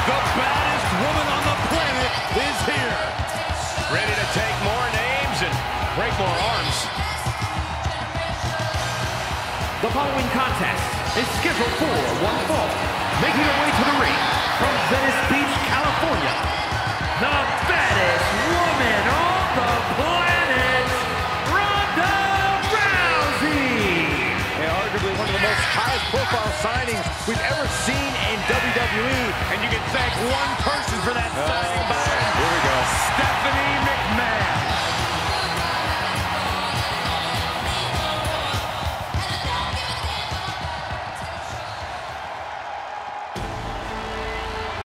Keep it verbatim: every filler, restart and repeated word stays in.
The baddest woman on the planet is here. Ready to take more names and break more arms. The following contest is scheduled for one fall. Making her way to the ring from Venice Beach, California, the baddest woman on the planet, Ronda Rousey! And arguably one of the most highest profile signings we've ever seen in W W E. And you can thank one person for that signing, by